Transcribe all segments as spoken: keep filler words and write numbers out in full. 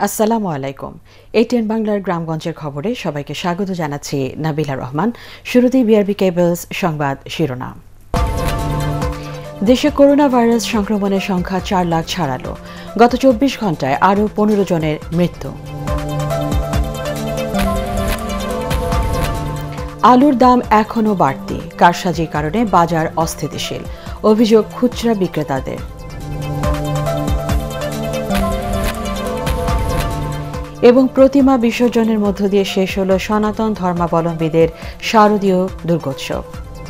আসসালামু আলাইকুম। এটিএন বাংলার গ্রামগঞ্জের খবরে সবাইকে স্বাগত জানাচ্ছি নাবিলা রহমান। শুরুতেই বিআরবি কেবলস সংবাদ শিরোনাম। দেশে করোনা ভাইরাস সংক্রমণের সংখ্যা চার লাখ ছাড়ালো। গত চব্বিশ ঘন্টায় আরও পনেরো জনের মৃত্যু। আলুর দাম এখনও বাড়তি, কারসাজির কারণে বাজার অস্থিতিশীল, অভিযোগ খুচরা বিক্রেতাদের। এবং প্রতিমা বিসর্জনের মধ্য দিয়ে শেষ হল সনাতন ধর্মাবলম্বীদের শারদীয় দুর্গোৎসব।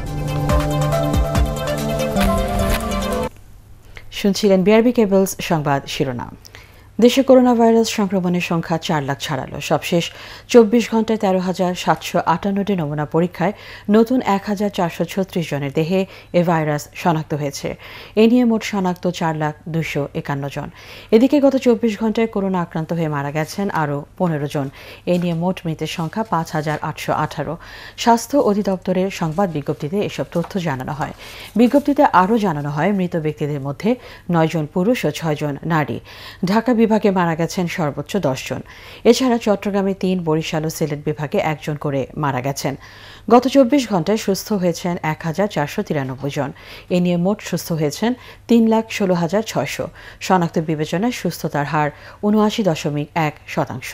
শুনছিলেন বিআরবি কেবলস সংবাদ শিরোনাম। দেশে করোনা ভাইরাস সংক্রমণের সংখ্যা চার লাখ ছাড়ালো। সবশেষ চব্বিশ ঘন্টায় তেরো হাজার সাতশো আটান্নটি নমুনা পরীক্ষায় নতুন এক হাজার চারশো ছত্রিশ জনের দেহে এ ভাইরাস শনাক্ত হয়েছে। এ নিয়ে মোট শনাক্ত চার লাখ দুশো একান্ন জন। এদিকে গত চব্বিশ ঘন্টায় করোনা আক্রান্ত হয়ে মারা গেছেন আরও পনেরো জন। এ নিয়ে মোট মৃতের সংখ্যা পাঁচ হাজার আটশো আঠারো। স্বাস্থ্য অধিদপ্তরের সংবাদ বিজ্ঞপ্তিতে এসব তথ্য জানানো হয়। বিজ্ঞপ্তিতে আরও জানানো হয়, মৃত ব্যক্তিদের মধ্যে নয় জন পুরুষ ও ছয় জন নারী। ঢাকা বিভাগে মারা গেছেন সর্বোচ্চ দশ জন। এছাড়া চট্টগ্রামে তিন, বরিশাল ও সিলেট বিভাগে একজন করে মারা গেছেন। গত চব্বিশ ঘন্টায় সুস্থ হয়েছেন এক হাজার চারশো তিরানব্বই জন। এ নিয়ে মোট সুস্থ হয়েছেন তিন লাখ ষোলো হাজার ছয়শো। শনাক্ত বিবেচনায় সুস্থতার হার উনআশি দশমিক এক শতাংশ।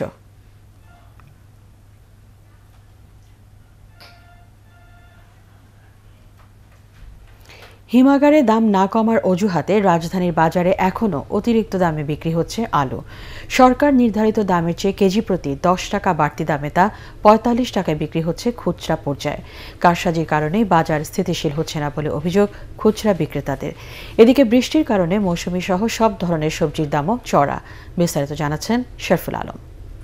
হিমাগারে দাম না কমার অজুহাতে রাজধানীর বাজারে এখনও অতিরিক্ত দামে বিক্রি হচ্ছে আলু। সরকার নির্ধারিত দামের চেয়ে কেজি প্রতি দশ টাকা বাড়তি দামে তা পঁয়তাল্লিশ টাকায় বিক্রি হচ্ছে খুচরা পর্যায়ে। কারসাজির কারণেই বাজার স্থিতিশীল হচ্ছে না বলে অভিযোগ খুচরা বিক্রেতাদের। এদিকে বৃষ্টির কারণে মৌসুমী সহ সব ধরনের সবজির দামও চড়া। বিস্তারিত জানাচ্ছেন শরফুল আলম।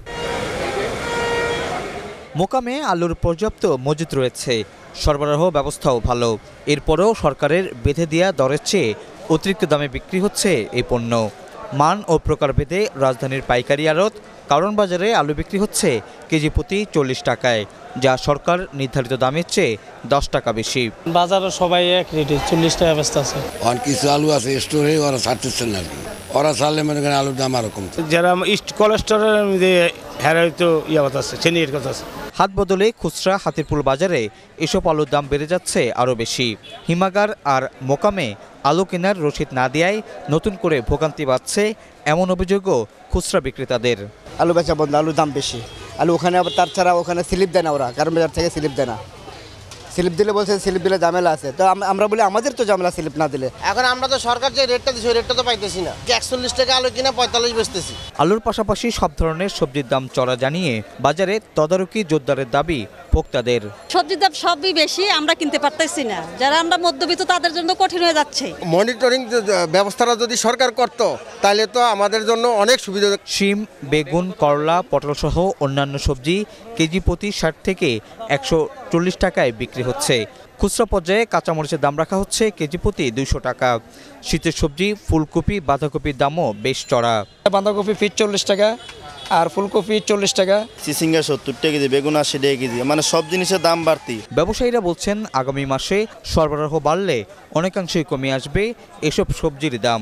মোকামে আলুর পর্যাপ্ত মজুত রয়েছে, সরবরাহ ব্যবস্থাও ভালো। এরপরও সরকারের বেঁধে দেওয়া দরের চেয়ে অতিরিক্ত দামে বিক্রি হচ্ছে এই পণ্য। মান ও প্রকারভেদে রাজধানীর পাইকারি আড়ত কারণ বাজারে আলু বিক্রি হচ্ছে কেজি প্রতি চল্লিশ টাকায়, যা সরকার নির্ধারিত দামের চেয়ে দশ টাকা বেশি। বাজারে সবাই এক রেটে চল্লিশ টাকা ব্যস্ত আছে। অনেক কিছু আলু আছে স্টোরে, ওরা ছাড়তেছেন না, ওরা ছাড়লে মনে করেন আলুর দাম আরো কম। যারা কোলেস্টোরের হ্যাঁ হয়তো ইয়া কথা আছে, চেনির কথা আছে। হাত বদলে খুচরা হাতিরপুল বাজারে এসব আলুর দাম বেড়ে যাচ্ছে আরও বেশি। হিমাগার আর মোকামে আলু কেনার রসিদ না দেওয়ায় নতুন করে ভোগান্তি বাড়ছে, এমন অভিযোগও খুচরা বিক্রেতাদের। আলু বেচা বন্ধ, আলুর দাম বেশি। আলু ওখানে আবার তার ছাড়া ওখানে স্লিপ দেয় না, ওরা কারণ বাজার থেকে স্লিপ দেয় না। স্লিপ দিলে বলছে স্লিপ দিলে ঝামেলা আছে, তো আমরা বলি আমাদের তো ঝামেলা স্লিপ না দিলে। এখন আমরা তো সরকার যে রেটটা দিচ্ছে ওই রেটটা তো পাইতেছি না। একচল্লিশ টাকা আলু কিনা পঁয়তাল্লিশ বেচতেছি। আলুর পাশাপাশি সব ধরনের সবজির দাম চড়া জানিয়ে বাজারে তদারকি জোরদারের দাবি ভোক্তাদের। সবজির দাম সবই বেশি, আমরা কিনতে পারতেছি না। যারা আমরা মধ্যবিত্ত তাদের জন্য কঠিন হয়ে যাচ্ছে। মনিটরিং ব্যবস্থাটা যদি সরকার করত তাহলে তো আমাদের জন্য অনেক সুবিধা। শিম, বেগুন, করলা, পটল সহ অন্যান্য সবজি কেজি প্রতি ষাট থেকে একশো চল্লিশ টাকায় বিক্রি হচ্ছে। খুচরা পর্যায়ে কাঁচামরিচের দাম রাখা হচ্ছে কেজি প্রতি দুইশো টাকা। শীতের সবজি ফুলকপি, বাঁধাকপির দামও বেশ চড়া। বাঁধাকপি ফিট চল্লিশ টাকা আর ফুলকপি চল্লিশ টাকা। চিচিঙ্গা সত্তর টাকা কেজি, বেগুন আশি টাকা কেজি, মানে সব জিনিসের দাম বাড়তি। ব্যবসায়ীরা বলছেন আগামী মাসে সরবরাহ বাড়লে অনেকাংশেই কমে আসবে এসব সবজির দাম।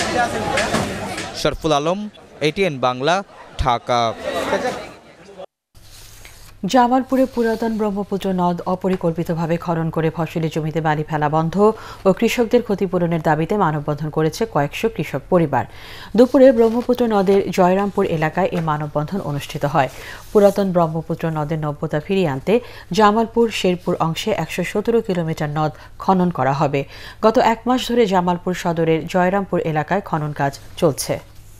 শরফুল আলম, এটিএন বাংলা, ঢাকা। জামালপুরে পুরাতন ব্রহ্মপুত্র নদ অপরিকল্পিতভাবে খনন করে ফসলি জমিতে বালি ফেলা বন্ধ ও কৃষকদের ক্ষতিপূরণের দাবিতে মানববন্ধন করেছে কয়েকশো কৃষক পরিবার। দুপুরে ব্রহ্মপুত্র নদের জয়রামপুর এলাকায় এই মানববন্ধন অনুষ্ঠিত হয়। পুরাতন ব্রহ্মপুত্র নদের নব্যতা ফিরিয়ে আনতে জামালপুর শেরপুর অংশে একশো সতেরো কিলোমিটার নদ খনন করা হবে। গত এক মাস ধরে জামালপুর সদরের জয়রামপুর এলাকায় খনন কাজ চলছে।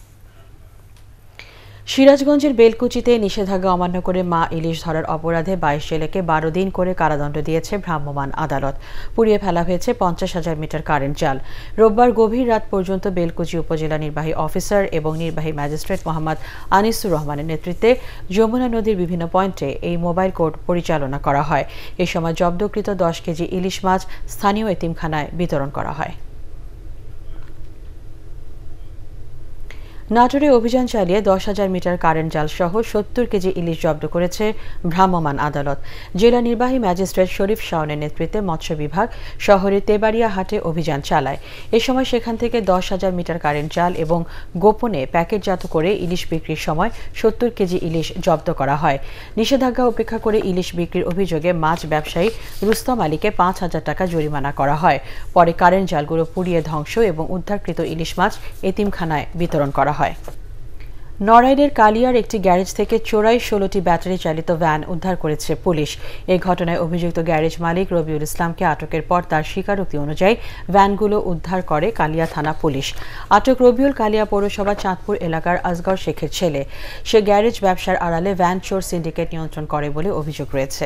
সিরাজগঞ্জের বেলকুচিতে নিষেধাজ্ঞা অমান্য করে মা ইলিশ ধরার অপরাধে বাইশ জেলেকে বারো দিন করে কারাদণ্ড দিয়েছে ভ্রাম্যমাণ আদালত। পুড়িয়ে ফেলা হয়েছে পঞ্চাশ হাজার মিটার কারেন্ট জাল। রোববার গভীর রাত পর্যন্ত বেলকুচি উপজেলা নির্বাহী অফিসার এবং নির্বাহী ম্যাজিস্ট্রেট মোহাম্মদ আনিসুর রহমানের নেতৃত্বে যমুনা নদীর বিভিন্ন পয়েন্টে এই মোবাইল কোর্ট পরিচালনা করা হয়। এ সময় জব্দকৃত দশ কেজি ইলিশ মাছ স্থানীয় এতিমখানায় বিতরণ করা হয়। নাটোরে অভিযান চালিয়ে দশ হাজার মিটার কারেন্ট জাল সহ সত্তর কেজি ইলিশ জব্দ করেছে ভ্রাম্যমাণ আদালত। জেলা নির্বাহী ম্যাজিস্ট্রেট শরীফ শাওনের নেতৃত্বে মৎস্য বিভাগ শহরের তেবাড়িয়া হাটে অভিযান চালায়। এ সময় সেখান থেকে দশ হাজার মিটার কারেন্ট জাল এবং গোপনে প্যাকেটজাত করে ইলিশ বিক্রির সময় সত্তর কেজি ইলিশ জব্দ করা হয়। নিষেধাজ্ঞা উপেক্ষা করে ইলিশ বিক্রির অভিযোগে মাছ ব্যবসায়ী রুস্তম আলীকে পাঁচ হাজার টাকা জরিমানা করা হয়। পরে কারেন্ট জালগুলো পুড়িয়ে ধ্বংস এবং উদ্ধারকৃত ইলিশ মাছ এতিমখানায় বিতরণ করা হয়। নড়াইলের কালিয়ার একটি গ্যারেজ থেকে চোরাই ষোলোটি ব্যাটারি চালিত ভ্যান উদ্ধার করেছে পুলিশ। এই ঘটনায় অভিযুক্ত গ্যারেজ মালিক রবিউল ইসলামকে আটকের পর তার স্বীকারোক্তি অনুযায়ী ভ্যানগুলো উদ্ধার করে কালিয়া থানা পুলিশ। আটক রবিউল কালিয়া পৌরসভা চাঁদপুর এলাকার আসগর শেখের ছেলে। সে গ্যারেজ ব্যবসার আড়ালে ভ্যান চোর সিন্ডিকেট নিয়ন্ত্রণ করে বলে অভিযোগ রয়েছে।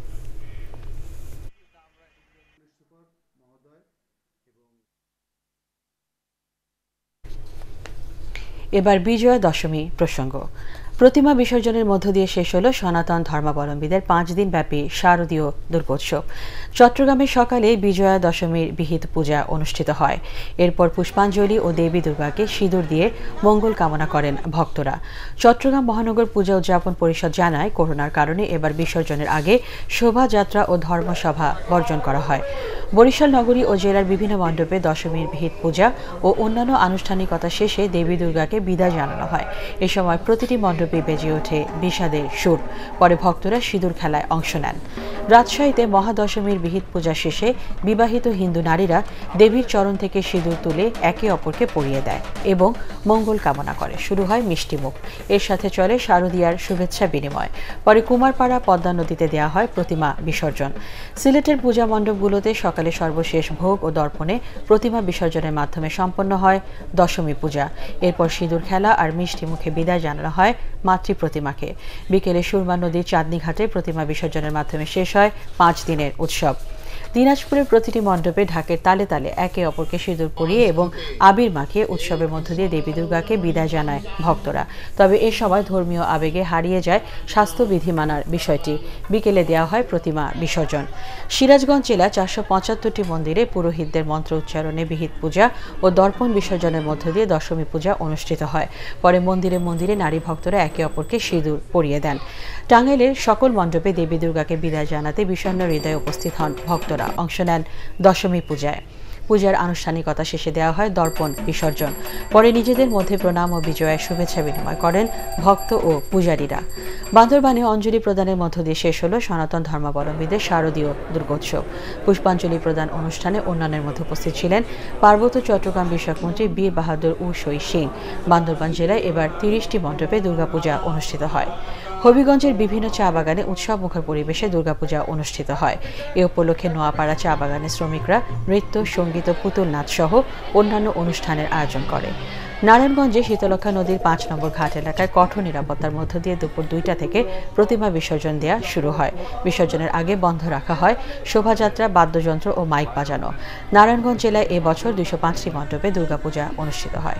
এবার বিজয়া দশমী প্রসঙ্গ। প্রতিমা বিসর্জনের মধ্য দিয়ে শেষ হল সনাতন ধর্মাবলম্বীদের পাঁচ দিন ব্যাপী শারদীয় দুর্গোৎসব। চট্টগ্রামে সকালে বিজয়া দশমীর বিহিত পূজা অনুষ্ঠিত হয়। এরপর পুষ্পাঞ্জলি ও দেবী দুর্গাকে সিঁদুর দিয়ে মঙ্গল কামনা করেন ভক্তরা। চট্টগ্রাম মহানগর পূজা উদযাপন পরিষদ জানায়, করোনার কারণে এবার বিসর্জনের আগে শোভাযাত্রা ও ধর্মসভা বর্জন করা হয়। বরিশাল নগরী ও জেলার বিভিন্ন মণ্ডপে দশমীর বিহিত পূজা ও অন্যান্য আনুষ্ঠানিকতা শেষে দেবী দুর্গাকে বিদায় জানানো হয়। এ সময় প্রতিটি মণ্ডপে বেজে ওঠে বিষাদের সুর। পরে ভক্তরা সিঁদুর খেলায় অংশ নেন। রাজশাহীতে মহাদশমীর বিহিত পূজা শেষে বিবাহিত হিন্দু নারীরা দেবীর চরণ থেকে সিঁদুর তুলে একে অপরকে পরিয়ে দেয় এবং মঙ্গল কামনা করে। শুরু হয় মিষ্টিমুখ। এর সাথে চলে শারদীয়ার শুভেচ্ছা বিনিময়। পরে কুমারপাড়া পদ্মা নদীতে দেওয়া হয় প্রতিমা বিসর্জন। সিলেটের পূজা মণ্ডপগুলোতে সকালে সর্বশেষ ভোগ ও দর্পণে প্রতিমা বিসর্জনের মাধ্যমে সম্পন্ন হয় দশমী পূজা। এরপর সিঁদুর খেলা আর মিষ্টি মুখে বিদায় জানানো হয় মাতৃ প্রতিমাকে। বিকেলে সুরমা নদীর চাঁদনী ঘাটে প্রতিমা বিসর্জনের মাধ্যমে শেষ হয় পাঁচ দিনের উৎসব। দিনাজপুরের প্রতিটি মণ্ডপে ঢাকের তালে তালে একে অপরকে সিঁদুর পরিয়ে এবং আবির মাখিয়ে উৎসবের মধ্য দিয়ে দেবী দুর্গাকে বিদায় জানায় ভক্তরা। তবে এ সময় ধর্মীয় আবেগে হারিয়ে যায় স্বাস্থ্যবিধি মানার বিষয়টি। বিকেলে দেওয়া হয় প্রতিমা বিসর্জন। সিরাজগঞ্জ জেলা চারশো পঁচাত্তরটি মন্দিরে পুরোহিতদের মন্ত্র উচ্চারণে বিহিত পূজা ও দর্পণ বিসর্জনের মধ্য দিয়ে দশমী পূজা অনুষ্ঠিত হয়। পরে মন্দিরে মন্দিরে নারী ভক্তরা একে অপরকে সিঁদুর পরিয়ে দেন। টাঙ্গাইলের সকল মণ্ডপে দেবী দুর্গাকে বিদায় জানাতে বিষণ্ণ হৃদয়ে উপস্থিত হন ভক্তরা। অংশ নেন দশমী পূজায়। পূজার আনুষ্ঠানিকতা শেষে দেওয়া হয় দর্পণ বিসর্জন। পরে নিজেদের মধ্যে প্রণাম ও বিজয়ের শুভেচ্ছা বিনিময় করেন ভক্ত ও পূজারীরা। বান্দরবানে অঞ্জলি প্রদানের মধ্য দিয়ে শেষ হল সনাতন ধর্মাবলম্বীদের শারদীয় দুর্গোৎসব। পুষ্পাঞ্জলি প্রদান অনুষ্ঠানে অন্যান্যের মধ্যে উপস্থিত ছিলেন পার্বত্য চট্টগ্রাম বিষয়ক মন্ত্রী বীর বাহাদুর উসই সিং। বান্দরবান জেলায় এবার তিরিশটি মণ্ডপে দুর্গাপূজা অনুষ্ঠিত হয়। হবিগঞ্জের বিভিন্ন চা বাগানে উৎসব মুখর পরিবেশে দুর্গাপূজা অনুষ্ঠিত হয়। এ উপলক্ষে নোয়াপাড়া চা বাগানের শ্রমিকরা নৃত্য, সঙ্গীত ও পুতুল নাচ সহ অন্যান্য অনুষ্ঠানের আয়োজন করে। নারায়ণগঞ্জে শীতলক্ষা নদীর পাঁচ নম্বর ঘাট এলাকায় কঠোর নিরাপত্তার মধ্য দিয়ে দুপুর দুইটা থেকে প্রতিমা বিসর্জন দেওয়া শুরু হয়। বিসর্জনের আগে বন্ধ রাখা হয় শোভাযাত্রা, বাদ্যযন্ত্র ও মাইক বাজানো। নারায়ণগঞ্জ জেলায় এবছর দুইশো পাঁচটি মণ্ডপে দুর্গাপূজা অনুষ্ঠিত হয়।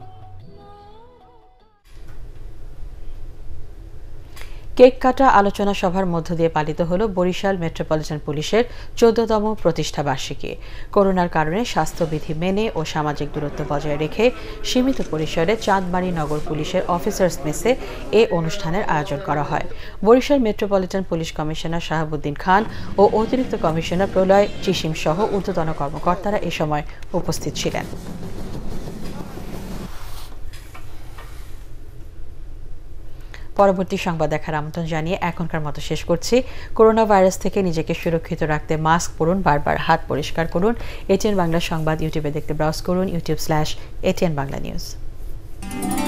কেক কাটা আলোচনা সভার মধ্য দিয়ে পালিত হল বরিশাল মেট্রোপলিটন পুলিশের চোদ্দতম প্রতিষ্ঠা বার্ষিকী। করোনার কারণে স্বাস্থ্যবিধি মেনে ও সামাজিক দূরত্ব বজায় রেখে সীমিত পরিসরে চাঁদমারি নগর পুলিশের অফিসার্স মেসে এ অনুষ্ঠানের আয়োজন করা হয়। Barishal metropolitan police commissioner Shahabuddin Khan ও অতিরিক্ত কমিশনার প্রলয় চিসিম সহ ঊর্ধ্বতন কর্মকর্তারা এ সময় উপস্থিত ছিলেন। পরবর্তী সংবাদ দেখার আমন্ত্রণ জানিয়ে এখনকার মতো শেষ করছি। করোনা ভাইরাস থেকে নিজেকে সুরক্ষিত রাখতে মাস্ক পরুন, বারবার হাত পরিষ্কার করুন। এটিএন বাংলা সংবাদ ইউটিউবে দেখতে ব্রাউজ করুন YouTube slash ATN Bangla news.